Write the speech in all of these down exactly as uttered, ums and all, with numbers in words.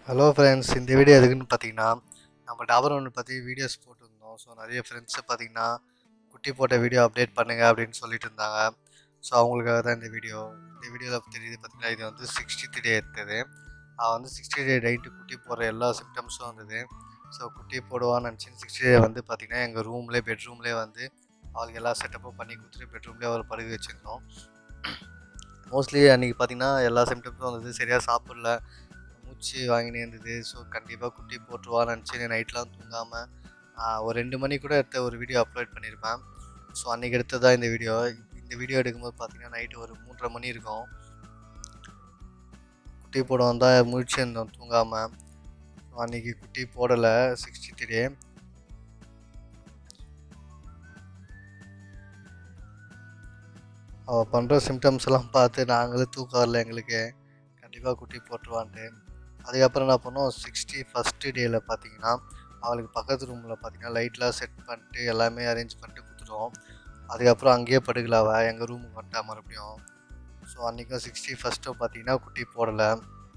Hello friends, இந்த video எதுக்குன்னு பார்த்தீங்கன்னா, நம்ம டாபர் ஒன்று பற்றி வீடியோஸ் போட்டிருந்தோம். ஸோ நிறைய ஃப்ரெண்ட்ஸு பார்த்தீங்கன்னா, குட்டி போட்ட வீடியோ அப்டேட் பண்ணுங்க அப்படின்னு சொல்லிட்டு இருந்தாங்க. ஸோ அவங்களுக்காக தான் இந்த வீடியோ. இந்த வீடியோவில் தெரியுது பார்த்தீங்கன்னா, இது வந்து சிக்ஸ்டி டே எடுத்தது. அவள் வந்து சிக்ஸ்டி டே நைட்டு குட்டி போடுற எல்லா சிம்டம்ஸும் வந்தது. ஸோ குட்டி போடுவான்னு நினச்சின்னு சிக்ஸ்டி டே வந்து பார்த்திங்கன்னா, எங்கள் ரூம்லேயே பெட்ரூம்லேயே வந்து அவளுக்கு எல்லா செட்டப்பும் பண்ணி கொடுத்துட்டு பெட்ரூம்லேயே அவளை படுக்க வச்சுருந்தோம். மோஸ்ட்லி அன்றைக்கி பார்த்திங்கன்னா எல்லா சிம்டம்ஸும் வந்தது. சரியாக சாப்பிடல, மூச்சு வாங்கினே இருந்தது. ஸோ கண்டிப்பாக குட்டி போட்டுருவான்னு நினச்சி நைட்லாம் தூங்காமல் ஒரு ரெண்டு மணி கூட எடுத்த ஒரு வீடியோ அப்லோட் பண்ணியிருப்பேன். ஸோ அன்றைக்கி எடுத்ததான் இந்த வீடியோ. இந்த வீடியோ எடுக்கும்போது பார்த்திங்கன்னா நைட்டு ஒரு மூன்றரை மணி இருக்கும். குட்டி போட வந்தால் முழிச்சிருந்தோம் தூங்காமல். அன்றைக்கி குட்டி போடலை சிக்ஸ்டி த்ரீ. அவள் பண்ணுற சிம்டம்ஸ் எல்லாம் பார்த்து நாங்களே தூக்கம் வரல எங்களுக்கு, கண்டிப்பாக குட்டி போட்டுருவான்ட்டு. அதுக்கப்புறம் என்ன பண்ணோம், சிக்ஸ்டி ஃபஸ்ட்டு டேயில் பார்த்தீங்கன்னா அவளுக்கு பக்கத்து ரூமில் பார்த்தீங்கன்னா லைட்லாம் செட் பண்ணிட்டு எல்லாமே அரேஞ்ச் பண்ணிட்டு கொடுத்துட்டோம். அதுக்கப்புறம் அங்கேயே படுக்கலாவ எங்கள் ரூமுக்கு வந்துட்டா மறுபடியும். ஸோ அன்றைக்கும் சிக்ஸ்டி ஃபஸ்ட்டும் பார்த்தீங்கன்னா குட்டி போடலை.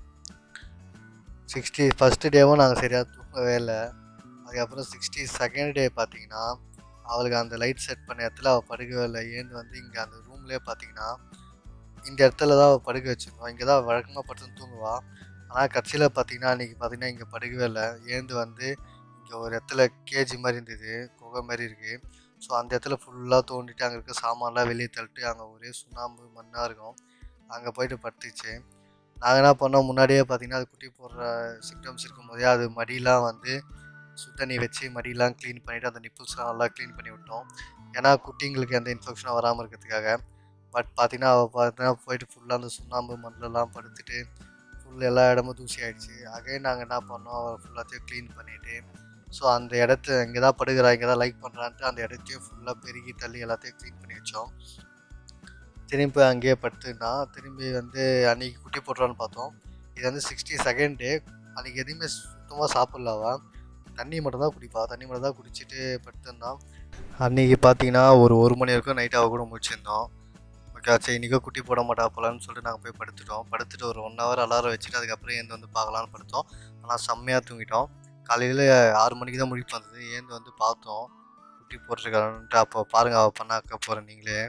சிக்ஸ்டி ஃபஸ்ட்டு டேவும் நாங்கள் சரியாக தூங்கவே இல்லை. அதுக்கப்புறம் சிக்ஸ்டி செகண்ட் டே பார்த்தீங்கன்னா அவளுக்கு அந்த லைட் செட் பண்ண இடத்துல அவள் படுக்கவே இல்லை. ஏன்னு வந்து இங்கே அந்த ரூம்லேயே பார்த்தீங்கன்னா இந்த இடத்துல தான் அவள் படுக்க வச்சுருந்தோம். இங்கே தான் வழக்கமாக படுத்து தூங்குவாள். ஆனால் கட்சியில் பார்த்தீங்கன்னா அன்றைக்கி பார்த்தீங்கன்னா இங்கே படுக்கவே இல்லை. ஏந்து வந்து இங்கே ஒரு இடத்துல கேஜி மாதிரி இருந்தது, குகை மாதிரி இருக்குது. ஸோ அந்த இடத்துல ஃபுல்லாக தோண்டிட்டு அங்கே இருக்க சாமான்லாம் வெளியே தள்ளிட்டு அங்கே ஒரே சுண்ணாம்பு மண்ணாக இருக்கும். அங்கே போயிட்டு படுத்துச்சு. நாங்கள் என்ன பண்ணோம், முன்னாடியே பார்த்தீங்கன்னா அது குட்டி போடுற சிம்டம்ஸ் இருக்கும்போதே அது மடியெலாம் வந்து சுத்தண்ணி வச்சு மடியெலாம் க்ளீன் பண்ணிவிட்டு அந்த நிப்பிள்ஸ்லாம் நல்லா க்ளீன் பண்ணி விட்டோம். ஏன்னா குட்டிங்களுக்கு எந்த இன்ஃபெக்ஷனும் வராமல் இருக்கிறதுக்காக. பட் பார்த்தீங்கன்னா அவள் பார்த்தீங்கன்னா போயிட்டு ஃபுல்லாக அந்த சுண்ணாம்பு மண்ணிலலாம் படுத்துட்டு ஃபுல் எல்லா இடமும் தூசி ஆகிடுச்சு. அகைன் நாங்கள் என்ன பண்ணோம், அவள் ஃபுல்லாத்தையும் க்ளீன் பண்ணிவிட்டு ஸோ அந்த இடத்த இங்கே தான் படுக்கிறா, இங்கே தான் லைக் பண்ணுறான்ட்டு அந்த இடத்தையும் ஃபுல்லாக பெருகி தள்ளி எல்லாத்தையும் க்ளீன் பண்ணி வச்சோம். திரும்பி அங்கேயே படுத்துனா திரும்பி வந்து அன்றைக்கி குட்டி போட்டுறான்னு பார்த்தோம். இது வந்து சிக்ஸ்டி செகண்ட் டே. அன்றைக்கி எதுவுமே சுத்தமாக சாப்பிட்லாவா, தண்ணி மட்டும் தான் குடிப்பா. தண்ணி மட்டும் தான் குடிச்சிட்டு படுத்துருந்தான். அன்றைக்கி பார்த்தீங்கன்னா ஒரு ஒரு மணி வரைக்கும் நைட் அவள் கூட முடிச்சிருந்தோம். ஓகே, சரி இன்றைக்கும் குட்டி போட மாட்டா போலான்னு சொல்லிட்டு நாங்கள் போய் படுத்துட்டோம். படுத்துட்டு ஒரு ஒன் ஹவர் அலாரம் வச்சுட்டு அதுக்கப்புறம் ஏந்து வந்து பார்க்கலான்னு படுத்தோம். ஆனால் செம்மையாக தூங்கிட்டோம். காலையில் ஆறு மணிக்கு தான் முழிப்பு வந்தது. ஏந்து வந்து பார்த்தோம் குட்டி போட்டுருக்கான்ட்டு. அப்போ பாருங்கள் அவள் பண்ணாக்க போகிற நீங்களே,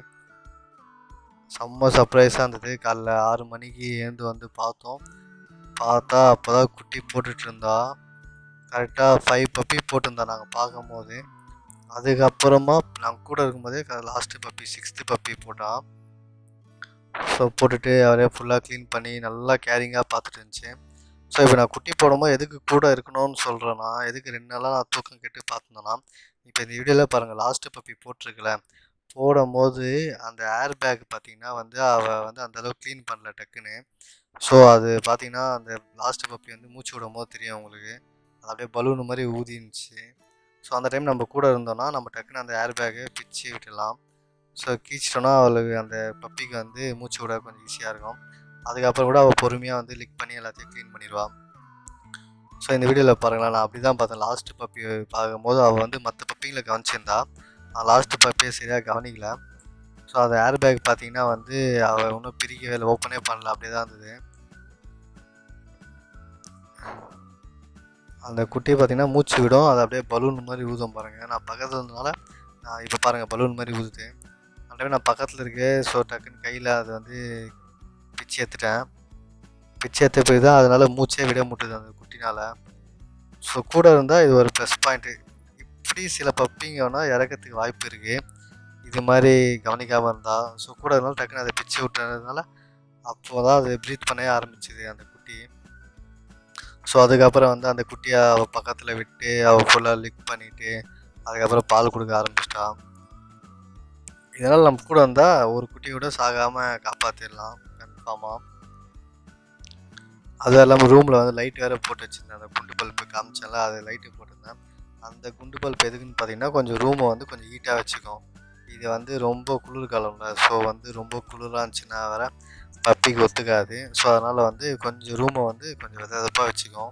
செம்ம சர்ப்ரைஸாக இருந்தது. காலைல ஆறு மணிக்கு ஏந்து வந்து பார்த்தோம். பார்த்தா அப்போ தான் குட்டி போட்டுட்டு இருந்தா. கரெக்டாக ஃபைவ் பப்பி போட்டிருந்தா நாங்கள் பார்க்கும் போது. அதுக்கப்புறமா நாங்கள் கூட இருக்கும்போதே லாஸ்ட்டு பப்பி சிக்ஸ்த்து பப்பி போட்டான். ஸோ போட்டுட்டு அவரே ஃபுல்லாக க்ளீன் பண்ணி நல்லா கேரிங்காக பார்த்துட்டு இருந்துச்சு. ஸோ இப்போ நான் குட்டி போடும்போது எதுக்கு கூட இருக்கணும்னு சொல்கிறேன்னா, எதுக்கு ரெண்டு நாளாக நான் தூக்கம் கெட்டு பார்த்துருந்தேன்னா, இப்போ இந்த வீடியோவில் பாருங்கள் லாஸ்ட்டு பப்பி போட்டிருக்கல, போடும்போது அந்த ஏர் பேக் பார்த்திங்கன்னா வந்து அவள் வந்து அந்தளவுக்கு க்ளீன் பண்ணல டக்குன்னு. ஸோ அது பார்த்திங்கன்னா அந்த லாஸ்ட்டு பப்பி வந்து மூச்சு விடும் போது தெரியும் உங்களுக்கு, அது அப்படியே பலூன் மாதிரி ஊதிருந்துச்சு. ஸோ அந்த டைம் நம்ம கூட இருந்தோன்னா நம்ம டக்குன்னு அந்த ஏர் பேக்கை பிச்சு விட்டுடலாம். ஸோ கீச்சிட்டோன்னா அவளுக்கு அந்த பப்பிக்கு வந்து மூச்சு விட கொஞ்சம் ஈஸியாக இருக்கும். அதுக்கப்புறம் கூட அவள் பொறுமையாக வந்து லிக் பண்ணி எல்லாத்தையும் க்ளீன் பண்ணிடுவாள். ஸோ இந்த வீடியோவில் பாருங்களேன், நான் அப்படி தான் பார்த்தேன். லாஸ்ட்டு பப்பி பார்க்கும்போது அவள் வந்து மற்ற பப்பிங்களை கவனிச்சிருந்தா, நான் லாஸ்ட்டு பப்பியை சரியாக கவனிக்கல. ஸோ அந்த ஏர் பேக் பார்த்தீங்கன்னா வந்து அவள் ஒன்றும் பிரிக்கவே இல்லை, ஓப்பனே பண்ணல, அப்படியே தான் இருந்தது. அந்த குட்டியை பார்த்தீங்கன்னா மூச்சு விடும், அது அப்படியே பலூன் மாதிரி ஊதும் பாருங்கள். நான் பக்கத்தில் இருந்ததுனால நான் இப்போ பாருங்கள் பலூன் மாதிரி ஊதுது. அந்த நான் பக்கத்தில் இருக்கேன். ஸோ டக்குன்னு கையில் அதை வந்து பிச்சு எடுத்துட்டேன். பிச்சு எடுத்த போய் தான் அதனால் மூச்சே விட முட்டுது அந்த குட்டினால். ஸோ கூட இருந்தால் இது ஒரு ப்ளஸ் பாயிண்ட்டு. இப்படி சில பப்பிங்கன்னா இறக்கிறதுக்கு வாய்ப்பு இருக்குது, இது மாதிரி கவனிக்காமல் இருந்தால். ஸோ கூட இருந்தாலும் டக்குன்னு அதை பிச்சு விட்டுறதுனால அப்போ தான் அது ப்ரீத் பண்ணவே ஆரம்பிச்சிது அந்த குட்டி. ஸோ அதுக்கப்புறம் வந்து அந்த குட்டியை அவள் பக்கத்தில் விட்டு அவள் ஃபுல்லாக லிக் பண்ணிவிட்டு அதுக்கப்புறம் பால் கொடுக்க ஆரம்பிச்சிட்டா. இதனால் நம்ம கூட வந்தால் ஒரு குட்டி கூட சாகாமல் காப்பாற்றிடலாம் கன்ஃபார்மாக. அதுவும் இல்லாமல் ரூமில் வந்து லைட் வேறு போட்டு வச்சுருந்தேன். அந்த குண்டு பல்ப்பு காமிச்சேன்ல, அது லைட்டு போட்டிருந்தேன். அந்த குண்டு பல்ப் எதுக்குன்னு பார்த்தீங்கன்னா கொஞ்சம் ரூமை வந்து கொஞ்சம் ஹீட்டாக வச்சுக்கும். இது வந்து ரொம்ப குளிர்காலம்ல, ஸோ வந்து ரொம்ப குளிராக இருந்துச்சுன்னா வேறு பப்பிக்கு ஒத்துக்காது. ஸோ அதனால் வந்து கொஞ்சம் ரூமை வந்து கொஞ்சம் வித விதப்பாக வச்சுக்கும்.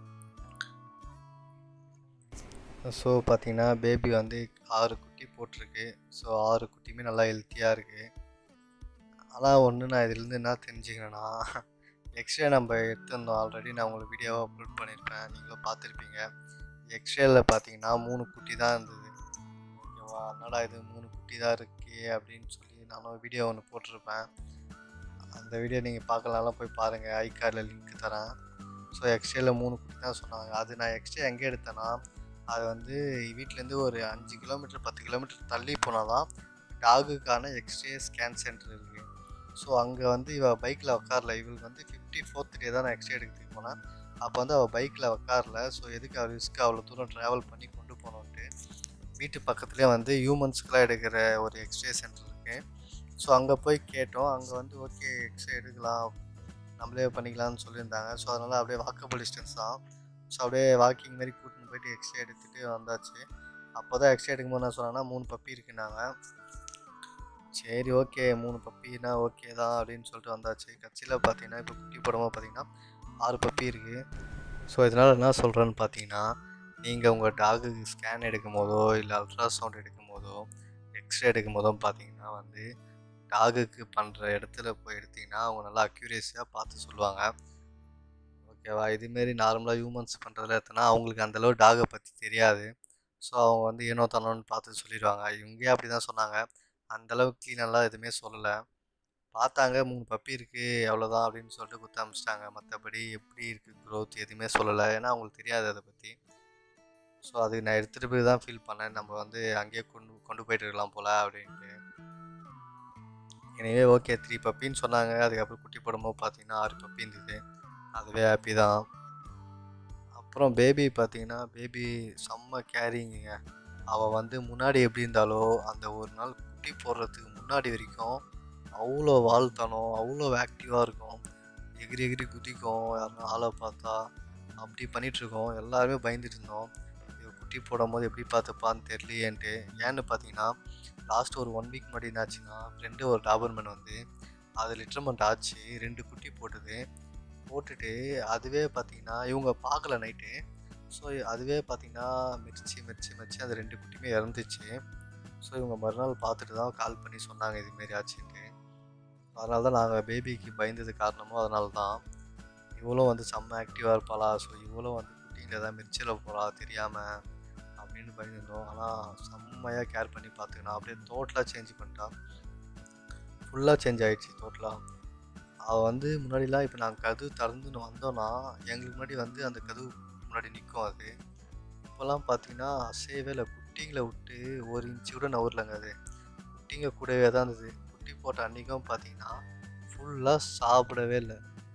ஸோ பார்த்தீங்கன்னா பேபி வந்து ஆறு குட்டி போட்டிருக்கு. ஸோ ஆறு குட்டியுமே நல்லா ஹெல்த்தியாக இருக்குது. ஆனால் ஒன்று நான் இதிலேருந்து என்ன தெரிஞ்சுக்கிறேன்னா, எக்ஸ்ரே நம்ம எடுத்திருந்தோம் ஆல்ரெடி, நான் உங்களுக்கு வீடியோவாக அப்லோட் பண்ணியிருப்பேன், நீங்களும் பார்த்துருப்பீங்க. எக்ஸ்ரேயில் பார்த்தீங்கன்னா மூணு குட்டி தான் இருந்தது. ஓகேவா, என்னடா இது மூணு குட்டி தான் இருக்கே அப்படின்னு சொல்லி நானும் வீடியோ ஒன்று போட்டிருப்பேன். அந்த வீடியோ நீங்கள் பார்க்கலாம்லாம் போய் பாருங்கள், ஐ கார்டில் லிங்க் தரேன். ஸோ எக்ஸ்ரேயில் மூணு குட்டி தான் சொன்னாங்க. அது நான் எக்ஸ்ரே எங்கே எடுத்தேன்னா, அது வந்து வீட்டிலேருந்து ஒரு அஞ்சு கிலோமீட்டர் பத்து கிலோமீட்டர் தள்ளி போனால் தான் டாகுக்கான எக்ஸ்ரே ஸ்கேன் சென்டர் இருக்குது. ஸோ அங்கே வந்து இவள் பைக்கில் உட்காரல. இவளுக்கு வந்து ஃபிஃப்டி ஃபோர்த் டே தான் நான் எக்ஸ்ரே எடுக்கிறதுக்கு போனேன். அப்போ வந்து அவள் பைக்கில் உட்காரல. ஸோ எதுக்கு அவள் ரிஸ்க் அவ்வளோ தூரம் ட்ராவல் பண்ணி கொண்டு போனோன்ட்டு வீட்டு பக்கத்துலேயே வந்து ஹியூமன்ஸ்க்கெலாம் எடுக்கிற ஒரு எக்ஸ்ரே சென்டர் இருக்குது. ஸோ அங்கே போய் கேட்டோம். அங்கே வந்து ஓகே எக்ஸ்ரே எடுக்கலாம், நம்மளே பண்ணிக்கலாம்னு சொல்லியிருந்தாங்க. ஸோ அதனால் அப்படியே வாக்கபிள் டிஸ்டன்ஸ் தான். ஸோ அப்படியே வாக்கிங் மாதிரி கூட்டின்னு போயிட்டு எக்ஸ்ரே எடுத்துகிட்டு வந்தாச்சு. அப்போ தான் எக்ஸ்ரே எடுக்கும்போது நான் சொன்னேன்னா மூணு பப்பி இருக்குன்னாங்க. சரி ஓகே மூணு பப்பினா ஓகே தான் அப்படின்னு சொல்லிட்டு வந்தாச்சு. கட்சியில் பார்த்தீங்கன்னா இப்போ குட்டி போடும்போது பார்த்தீங்கன்னா ஆறு பப்பி இருக்குது. ஸோ இதனால் என்ன சொல்கிறேன்னு பார்த்தீங்கன்னா, நீங்கள் உங்கள் டாகுக்கு ஸ்கேன் எடுக்கும் போதோ இல்லை அல்ட்ராசவுண்ட் எடுக்கும் போதோ எக்ஸ்ரே எடுக்கும் போதோ பார்த்தீங்கன்னா வந்து டாகுக்கு பண்ணுற இடத்துல போய் எடுத்திங்கன்னா அவங்க நல்லா அக்யூரேஸியாக பார்த்து சொல்லுவாங்க. ஓகேவா, இதுமாரி நார்மலாக ஹியூமன்ஸ் பண்ணுறதுல எடுத்தனா அவங்களுக்கு அந்தளவு டாகை பற்றி தெரியாது. ஸோ அவங்க வந்து ஏனோ தானோன்னு பார்த்து சொல்லிடுவாங்க. இவங்களே அப்படி தான் சொன்னாங்க, அந்தளவுக்கு க்ளீனெல்லாம் எதுவுமே சொல்லலை. பார்த்தாங்க மூணு பப்பி இருக்குது அவ்வளோதான் அப்படின்னு சொல்லிட்டு குத்த ஆரம்பிச்சிட்டாங்க. மற்றபடி எப்படி இருக்குது க்ரோத் எதுவுமே சொல்லலை, ஏன்னா அவங்களுக்கு தெரியாது அதை பற்றி. ஸோ அதுக்கு நான் எடுத்துகிட்டு போய் தான் ஃபீல் பண்ணேன், நம்ம வந்து அங்கேயே கொண்டு கொண்டு போயிட்டு இருக்கலாம் போல் அப்படின்ட்டு. எனவே ஓகே த்ரீ பப்பின்னு சொன்னாங்க. அதுக்கப்புறம் குட்டி போடும்போது பார்த்தீங்கன்னா ஆறு பப்பி இருந்தது. அதுவே ஹாப்பி தான். அப்புறம் பேபி பார்த்தீங்கன்னா பேபி செம்ம கேரிங்குங்க. அவள் வந்து முன்னாடி எப்படி இருந்தாலோ அந்த ஒரு நாள் குட்டி போடுறதுக்கு முன்னாடி வரைக்கும் அவ்வளோ வாழ்த்தணும், அவ்வளோ ஆக்டிவாக இருக்கும், எகிரி எகிரி குதிக்கும், யாருன்னா ஆளை பார்த்தா அப்படி பண்ணிகிட்ருக்கோம். எல்லாருமே பயந்துட்டு இருந்தோம், இவள் குட்டி போடும் போது எப்படி பார்த்துப்பான்னு தெரியலையேன்ட்டு. ஏன்னு பார்த்தீங்கன்னா லாஸ்ட் ஒரு ஒன் வீக் முன்னாடி என்னாச்சுன்னா, ஃப்ரெண்டு ஒரு டாபர்மேன் வந்து அது லிட்டர்மெண்ட் ஆச்சு, ரெண்டு குட்டி போட்டுது. போட்டுட்டு அதுவே பார்த்தீங்கன்னா இவங்க பார்க்கல நைட்டு. ஸோ அதுவே பார்த்தீங்கன்னா மிரிச்சு மிரிச்சு மிரிச்சு அந்த ரெண்டு குட்டியுமே இறந்துச்சு. ஸோ இவங்க மறுநாள் பார்த்துட்டு தான் கால் பண்ணி சொன்னாங்க இதுமாரி ஆச்சுன்ட்டு. அதனால தான் நாங்கள் பேபிக்கு பயந்தது காரணமும் அதனால தான். இவளும் வந்து செம்ம ஆக்டிவாக இருப்பாளா, ஸோ இவளும் வந்து குட்டியில் ஏதாவது மிரிச்சில் போகிறா தெரியாமல் அப்படின்னு பயந்துருந்தோம். ஆனால் செம்மையாக கேர் பண்ணி பார்த்துக்கணும். அப்படியே டோட்டலாக சேஞ்ச் பண்ணிட்டா, ஃபுல்லாக சேஞ்ச் ஆகிடுச்சு டோட்டலாக. அவள் வந்து முன்னாடிலாம் இப்போ நாங்கள் கதவு திறந்துன்னு வந்தோன்னா எங்களுக்கு முன்னாடி வந்து அந்த கதவு முன்னாடி நிற்கும். அது இப்போல்லாம் பார்த்தீங்கன்னா அசையவே இல்லை, குட்டிங்களை விட்டு ஒரு இன்ச்சு கூட நவரலங்க. அது குட்டிங்க கூடவே தான் இருந்தது. குட்டி போட்ட அன்றைக்கும் பார்த்தீங்கன்னா ஃபுல்லாக சாப்பிடவே இல்லை.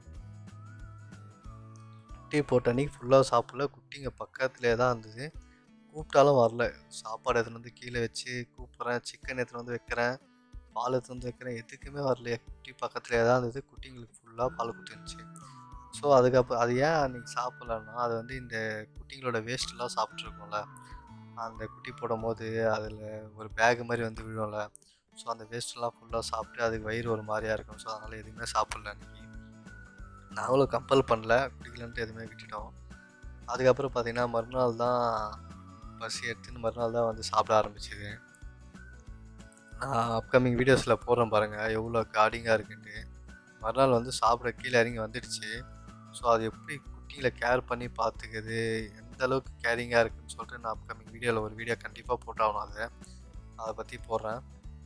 குட்டி போட்ட அன்றைக்கி ஃபுல்லாக சாப்பிடல, குட்டிங்க பக்கத்துலேயே தான் இருந்தது. கூப்பிட்டாலும் வரல. சாப்பாடு எடுத்துன்னு வந்து கீழே வச்சு கூப்பிட்றேன், சிக்கன் எடுத்துன்னு வந்து வைக்கிறேன், பால் எடுத்துன்னு வந்து வைக்கிறேன், எதுக்குமே வரலையே. குட்டி பக்கத்துலேயே தான் இருந்தது, குட்டிங்களுக்கு ஃபுல்லாக பால் கொடுத்துருந்துச்சு. ஸோ அதுக்கப்புறம் அது ஏன் அன்றைக்கி சாப்பிட்லன்னா, அது வந்து இந்த குட்டிங்களோட வேஸ்ட்டெலாம் சாப்பிட்ருக்கோம்ல, அந்த குட்டி போடும் போது அதில் ஒரு பேகு மாதிரி வந்து விழும்ல, ஸோ அந்த வேஸ்ட்டெல்லாம் ஃபுல்லாக சாப்பிட்டு அதுக்கு வயிறு ஒரு மாதிரியாக இருக்கும். ஸோ அதனால் எதுவுமே சாப்பிட்ல அன்றைக்கி. நாங்களும் கம்பல் பண்ணல, குட்டிக்கலன்ட்டு எதுவுமே விட்டுட்டோம். அதுக்கப்புறம் பார்த்திங்கன்னா மறுநாள் தான் பசி எடுத்துன்னு மறுநாள் தான் வந்து சாப்பிட ஆரம்பிச்சிது. நான் அப்கமிங் வீடியோஸில் போடுறேன் பாருங்கள் எவ்வளோ கார்டிங்காக இருக்குன்ட்டு. மறுநாள் வந்து சாப்பிட கீழே இறங்கி வந்துடுச்சு. ஸோ அது எப்படி குட்டியில் கேர் பண்ணி பார்த்துக்குது, எந்த அளவுக்கு கேரிங்காக இருக்குதுன்னு சொல்லிட்டு நான் அப்கமிங் வீடியோவில் ஒரு வீடியோ கண்டிப்பாக போட்டாகணும். அதை அதை பற்றி போடுறேன்.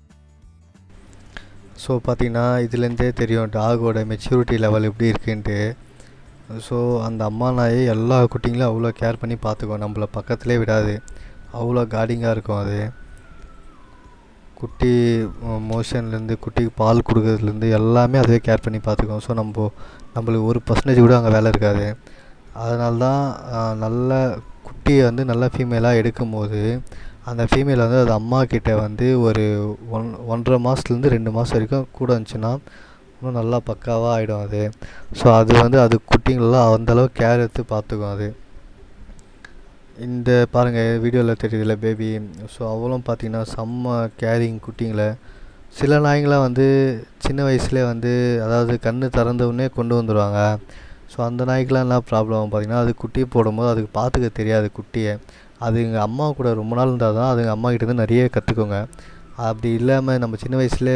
ஸோ பார்த்திங்கன்னா இதுலேருந்தே தெரியும் டாகோட மெச்சூரிட்டி லெவல் எப்படி இருக்குன்ட்டு. ஸோ அந்த அம்மா நாயை எல்லா குட்டிங்களும் அவ்வளோ கேர் பண்ணி பார்த்துக்கும், நம்மளை பக்கத்துலேயே விடாது, அவ்வளோ கார்டிங்காக இருக்கும். அது குட்டி மோஷன்லேருந்து குட்டிக்கு பால் கொடுக்கறதுலேருந்து எல்லாமே அதுவே கேர் பண்ணி பார்த்துக்கும். ஸோ நம்ம நம்மளுக்கு ஒரு பர்சன்டேஜ் கூட அங்கே வேலை இருக்காது. அதனால தான் நல்ல குட்டியை வந்து நல்ல ஃபீமேலாக எடுக்கும் போது அந்த ஃபீமேல் வந்து அது அம்மா கிட்டே வந்து ஒரு ஒன் ஒன்றரை மாதத்துலேருந்து ரெண்டு மாதம் வரைக்கும் கூட இருந்துச்சுன்னா இன்னும் நல்லா பக்காவாக ஆகிடும் அது. ஸோ அது வந்து அது குட்டிங்களெலாம் அந்தளவு கேர் எடுத்து பார்த்துக்கும். அது இந்த பாருங்கள் வீடியோவில் தெரியுதுல்ல பேபி. ஸோ அவளும் பார்த்திங்கன்னா செம்ம கேரிங் குட்டிங்களை. சில நாய்ங்களாம் வந்து சின்ன வயசுலேயே வந்து அதாவது கண் திறந்தவுடனே கொண்டு வந்துடுவாங்க. ஸோ அந்த நாய்க்கெலாம் என்ன ப்ராப்ளம் பார்த்திங்கன்னா, அது குட்டி போடும்போது அதுக்கு பார்த்துக்க தெரியாது குட்டியை. அது எங்கள் அம்மா கூட ரொம்ப நாள் இருந்தால் தான் அதுங்க அம்மா கிட்டேருந்து நிறைய கற்றுக்கோங்க. அப்படி இல்லாமல் நம்ம சின்ன வயசுலேயே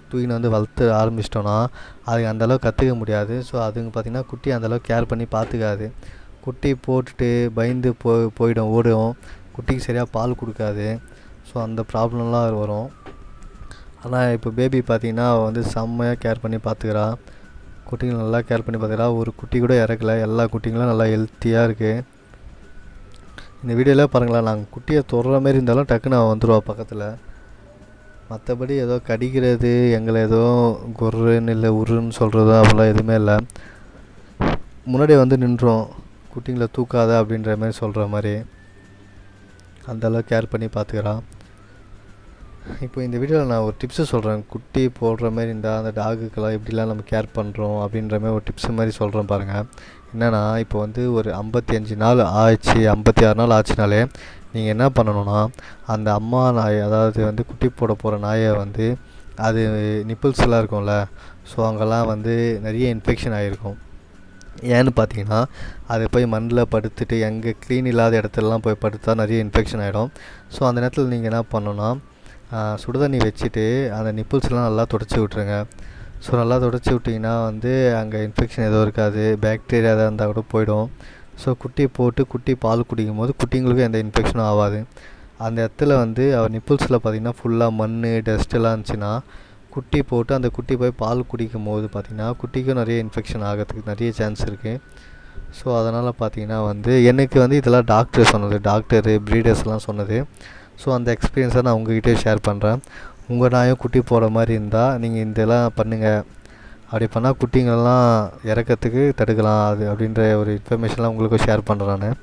தூக்கின்னு வந்து வளர்த்து ஆரம்பிச்சிட்டோன்னா அதுக்கு அந்தளவுக்கு கற்றுக்க முடியாது. ஸோ அதுங்க பார்த்திங்கன்னா குட்டி அந்தளவுக்கு கேர் பண்ணி பார்த்துக்காது. குட்டி போட்டுட்டு பயந்து போ போயிடும் ஓடும். குட்டிக்கு சரியாக பால் கொடுக்காது. ஸோ அந்த ப்ராப்ளம்லாம் வரும். ஆனால் இப்போ பேபி பார்த்திங்கன்னா வந்து செம்மையாக கேர் பண்ணி பார்த்துக்கிறா. குட்டிங்களை நல்லா கேர் பண்ணி பார்த்துக்கிறா. ஒரு குட்டி கூட இறக்கலை. எல்லா குட்டிங்களும் நல்லா ஹெல்த்தியாக இருக்குது. இந்த வீடியோவில் பாருங்களேன், நாங்கள் குட்டியை தொடுற மாதிரி இருந்தாலும் டக்குன்னு அவன் வந்துடுவா பக்கத்தில். மற்றபடி ஏதோ கடிக்கிறது, எங்களை ஏதோ கொர்ருன்னு இல்லை உருன்னு சொல்கிறதோ அப்படிலாம் எதுவுமே இல்லை. முன்னாடியே வந்து நின்றோம், குட்டிங்களை தூக்காத அப்படின்ற மாதிரி சொல்கிற மாதிரி. அந்தளவுக்கு கேர் பண்ணி பார்த்துக்கிறான். இப்போ இந்த வீடியோவில் நான் ஒரு டிப்ஸு சொல்கிறேன். குட்டி போடுற மாதிரி இருந்தால் அந்த டாகுக்கெல்லாம் எப்படிலாம் நம்ம கேர் பண்ணுறோம் அப்படின்ற மாதிரி ஒரு டிப்ஸு மாதிரி சொல்கிறேன் பாருங்கள். என்னென்னா, இப்போ வந்து ஒரு ஐம்பத்தி அஞ்சு நாள் ஆச்சு, ஐம்பத்தி ஆறு நாள் ஆச்சுனாலே நீங்கள் என்ன பண்ணணுன்னா, அந்த அம்மா நாய், அதாவது வந்து குட்டி போட போகிற நாயை வந்து அது நிப்பிள்ஸ்லாம் இருக்கும்ல, ஸோ அங்கெல்லாம் வந்து நிறைய இன்ஃபெக்ஷன் ஆகிருக்கும். ஏன்னு பார்த்தீங்கன்னா, அது போய் மண்ணில் படுத்துட்டு எங்கே க்ளீன் இல்லாத இடத்துலலாம் போய் படுத்தா நிறைய இன்ஃபெக்ஷன் ஆகிடும். ஸோ அந்த நேரத்தில் நீங்கள் என்ன பண்ணணுன்னா, சுடுதண்ணி வச்சுட்டு அந்த நிப்பிள்ஸ்லாம் நல்லா துடைச்சி விட்ருங்க. ஸோ நல்லா துடைச்சி விட்டிங்கன்னா வந்து அங்கே இன்ஃபெக்ஷன் எதுவும் இருக்காது, பாக்டீரியா எதாவது இருந்தால் கூட போயிடும். ஸோ குட்டி போட்டு குட்டி பால் குடிக்கும் போது குட்டிங்களுக்கும் எந்த இன்ஃபெக்ஷனும் ஆகாது. அந்த இடத்துல வந்து அவர் நிப்பிள்ஸில் பார்த்திங்கன்னா ஃபுல்லாக மண் டஸ்ட்டெல்லாம் இருந்துச்சுன்னா குட்டி போட்டு அந்த குட்டி போய் பால் குடிக்கும் போது பார்த்திங்கன்னா குட்டிக்கும் நிறைய இன்ஃபெக்ஷன் ஆகிறதுக்கு நிறைய சான்ஸ் இருக்குது. ஸோ அதனால் பார்த்திங்கன்னா வந்து எனக்கு வந்து இதெல்லாம் டாக்டர் சொன்னது, டாக்டரு ப்ரீடர்ஸ்லாம் சொன்னது. ஸோ அந்த எக்ஸ்பீரியன்ஸை நான் உங்கள்கிட்டே ஷேர் பண்ணுறேன். உங்கள் நாயும் குட்டி போடுற மாதிரி இருந்தால் நீங்கள் இதெல்லாம் பண்ணுங்கள். அப்படி பண்ணால் குட்டிங்களெல்லாம் இறக்கிறதுக்கு தடுக்கலாம் அது அப்படின்ற ஒரு இன்ஃபர்மேஷன்லாம் உங்களுக்கும் ஷேர் பண்ணுறேன் நான்.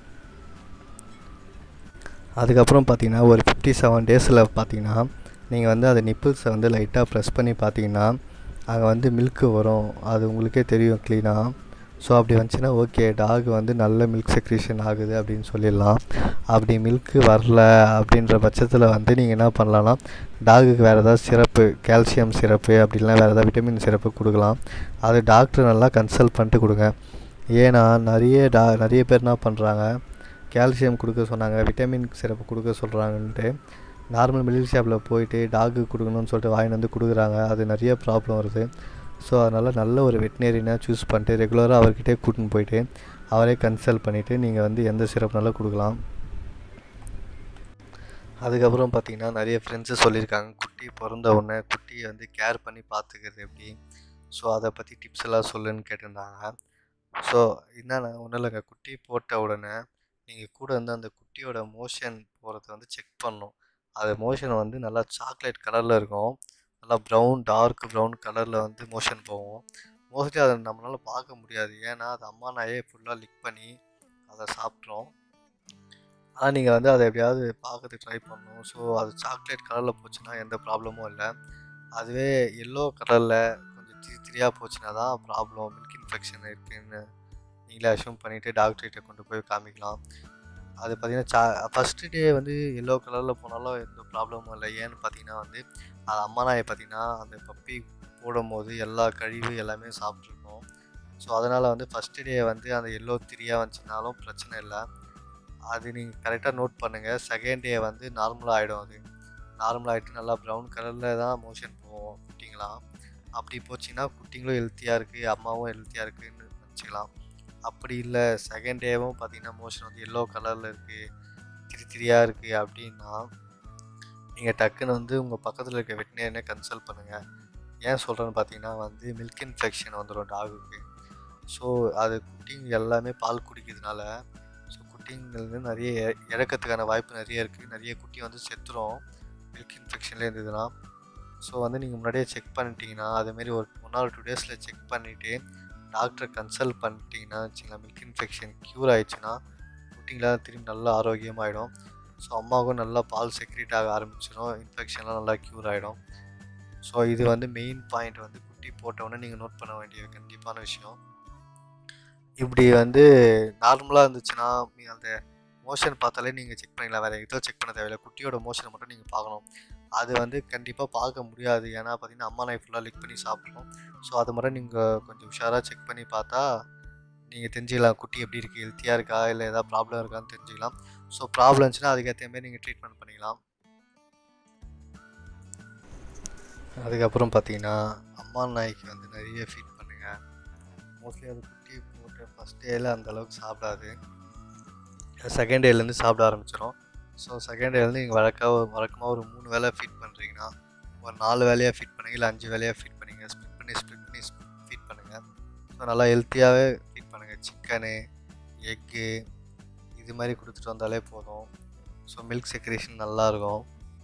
அதுக்கப்புறம் பார்த்திங்கன்னா ஒரு ஃபிஃப்டி செவன் டேஸில் பார்த்திங்கன்னா நீங்கள் வந்து அந்த நிப்பிள்ஸை வந்து லைட்டாக ப்ரெஸ் பண்ணி பார்த்திங்கன்னா அங்கே வந்து மில்க்கு வரும். அது உங்களுக்கே தெரியும் க்ளீனாக. ஸோ அப்படி வந்துச்சுன்னா ஓகே, டாக் வந்து நல்ல மில்க் செக்ரீஷன் ஆகுது அப்படின்னு சொல்லிடலாம். அப்படி மில்க்கு வரல அப்படின்ற பட்சத்தில் வந்து நீங்கள் என்ன பண்ணலான்னா, டாகுக்கு வேறு ஏதாவது சிரப்பு, கால்சியம் சிரப்பு அப்படிலாம் வேறு ஏதாவது விட்டமின் சிரப்பு கொடுக்கலாம். அது டாக்டர் நல்லா கன்சல்ட் பண்ணிட்டு கொடுங்க. ஏன்னா நிறைய டா நிறைய பேர் என்ன பண்ணுறாங்க, கால்சியம் கொடுக்க சொன்னாங்க, விட்டமின் சிரப்பு கொடுக்க சொல்கிறாங்கன்ட்டு நார்மல் மெடிக்கல் ஷாப்பில் போயிட்டு டாக்கு கொடுக்கணும்னு சொல்லிட்டு வாங்கிட்டு வந்து கொடுக்குறாங்க. அது நிறைய ப்ராப்ளம் வருது. ஸோ அதனால் நல்ல ஒரு வெட்டினரினாக சூஸ் பண்ணிட்டு ரெகுலராக அவர்கிட்டே கூட்டின்னு போயிட்டு அவரே கன்சல்ட் பண்ணிவிட்டு நீங்கள் வந்து எந்த சிரப்னாலும் கொடுக்கலாம். அதுக்கப்புறம் பார்த்திங்கன்னா நிறைய ஃப்ரெண்ட்ஸு சொல்லியிருக்காங்க குட்டி பிறந்த உடனே குட்டியை வந்து கேர் பண்ணி பார்த்துக்கிறது எப்படி, ஸோ அதை பற்றி டிப்ஸ் எல்லாம் சொல்லுன்னு கேட்டிருந்தாங்க. ஸோ என்னென்ன ஒன்றும் இல்லைங்க, குட்டி போட்ட உடனே நீங்கள் கூட வந்து அந்த குட்டியோட மோஷன் போகிறத வந்து செக் பண்ணணும். அது மோஷன் வந்து நல்லா சாக்லேட் கலரில் இருக்கும், நல்லா ப்ரௌன் டார்க் ப்ரௌன் கலரில் வந்து மோஷன் போகும். மோஸ்ட்லி அதை நம்மளால் பார்க்க முடியாது, ஏன்னா அது அம்மா நாயே ஃபுல்லாக லிக் பண்ணி அதை சாப்பிட்றோம். ஆனால் நீங்கள் வந்து அதை எப்படியாவது பார்க்கறதுக்கு ட்ரை பண்ணணும். ஸோ அது சாக்லேட் கலரில் போச்சுன்னா எந்த ப்ராப்ளமும் இல்லை. அதுவே எல்லோ கலரில் கொஞ்சம் திரி திரியாக போச்சுன்னா தான் ப்ராப்ளம், மில்க் இன்ஃபெக்ஷன் இருக்குதுன்னு நீங்களே அஷ்யூம் பண்ணிவிட்டு டாக்டர்கிட்ட கொண்டு போய் காமிக்கலாம். அது பார்த்திங்கன்னா சா ஃபஸ்ட்டு டே வந்து எல்லோ கலரில் போனாலும் எந்த ப்ராப்ளமும் இல்லை. ஏன்னு பார்த்தீங்கன்னா வந்து அது அம்மா நாயை பார்த்திங்கன்னா அந்த பப்பி போடும் போது எல்லா கழிவு எல்லாமே சாப்பிட்ருக்கோம். ஸோ அதனால் வந்து ஃபஸ்ட்டு டே வந்து அந்த எல்லோ திரியாக வந்துச்சுனாலும் பிரச்சனை இல்லை. அது நீங்கள் கரெக்டாக நோட் பண்ணுங்கள். செகண்ட் டே வந்து நார்மலாக ஆகிடும். அது நார்மலாக ஆகிட்டு நல்லா ப்ரௌன் கலரில் தான் மோஷன் போவோம் குட்டிங்களாம். அப்படி போச்சிங்கன்னா குட்டிங்களும் ஹெல்த்தியாக இருக்குது, அம்மாவும் ஹெல்த்தியாக இருக்குதுன்னு நினச்சிக்கலாம். அப்படி இல்லை, செகண்ட் டேவும் பார்த்திங்கன்னா மோஷன் வந்து எல்லோ கலரில் இருக்குது, திரி திரியாக இருக்குது அப்படின்னா நீங்கள் டக்குன்னு வந்து உங்கள் பக்கத்தில் இருக்க வெட்டினரியை கன்சல்ட் பண்ணுங்கள். ஏன் சொல்கிறேன்னு பார்த்தீங்கன்னா வந்து மில்க் இன்ஃபெக்ஷன் வந்துடும் டாகுக்கு. ஸோ அது குட்டிங்க எல்லாமே பால் குடிக்கிறதுனால ஸோ குட்டிங்களுக்கு நிறைய இறக்கிறதுக்கான வாய்ப்பு நிறைய இருக்குது. நிறைய குட்டி வந்து செத்துரும் மில்க் இன்ஃபெக்ஷன்லேயே இருந்ததுன்னா. ஸோ வந்து நீங்கள் முன்னாடியே செக் பண்ணிட்டீங்கன்னா, அதுமாரி ஒரு ஒன் ஆர் டூ டேஸில் செக் பண்ணிவிட்டு டாக்டரை கன்சல்ட் பண்ணிட்டீங்கன்னா வச்சுங்களேன், மில்க் இன்ஃபெக்ஷன் க்யூர் ஆகிடுச்சுன்னா குட்டிங்களாம் திரும்பி நல்லா ஆரோக்கியமாகிடும். ஸோ அம்மாவுக்கும் நல்லா பால் செக்ரேட் ஆக ஆரம்பிச்சிடும், இன்ஃபெக்ஷன்லாம் நல்லா க்யூர் ஆகிடும். ஸோ இது வந்து மெயின் பாயிண்ட் வந்து குட்டி போட்டவுடனே நீங்கள் நோட் பண்ண வேண்டிய கண்டிப்பான விஷயம். இப்படி வந்து நார்மலாக இருந்துச்சுன்னா அந்த மோஷன் பார்த்தாலே நீங்கள் செக் பண்ணிக்கலாம், வேறு எதுவும் செக் பண்ண தேவையில்லை. குட்டியோட மோஷனை மட்டும் நீங்கள் பார்க்கணும். அது வந்து கண்டிப்பாக பார்க்க முடியாது, ஏன்னா பார்த்தீங்கன்னா அம்மா நாய் ஃபுல்லாக லிக் பண்ணி சாப்பிட்றோம். ஸோ அது மட்டும் நீங்கள் கொஞ்சம் உஷாராக செக் பண்ணி பார்த்தா நீங்கள் தெரிஞ்சுக்கலாம் குட்டி எப்படி இருக்குது, ஹெல்த்தியாக இருக்கா இல்லை ஏதாவது ப்ராப்ளம் இருக்கான்னு தெரிஞ்சுக்கலாம். ஸோ ப்ராப்ளம் இருந்துச்சுன்னா அதுக்கேற்ற மாதிரி நீங்கள் ட்ரீட்மெண்ட் பண்ணிக்கலாம். அதுக்கப்புறம் பார்த்தீங்கன்னா அம்மா நாய்க்கு வந்து நிறைய ஃபீட் பண்ணுங்கள். மோஸ்ட்லி அது குட்டி போட்டு ஃபஸ்ட் டேயில் அந்தளவுக்கு சாப்பிடாது. செகண்ட் டேலேருந்து சாப்பிட ஆரம்பிச்சிடும். ஸோ செகண்ட் டேலேருந்து நீங்கள் வழக்காக வழக்கமாக ஒரு மூணு வேளை ஃபீட் பண்ணுறீங்கன்னா ஒரு நாலு வேலையாக ஃபீட் பண்ணுங்க, இல்லை அஞ்சு வேலையாக ஃபீட் பண்ணுங்கள். ஸ்ப்ளிட் பண்ணி ஸ்ப்ளிட் பண்ணி ஃபீட் பண்ணுங்கள். ஸோ நல்லா ஹெல்த்தியாகவே ஃபீட் பண்ணுங்கள். சிக்கனு, எக்கு இது மாதிரி கொடுத்துட்டு வந்தாலே போதும். ஸோ மில்க் செக்ரேஷன் நல்லாயிருக்கும்.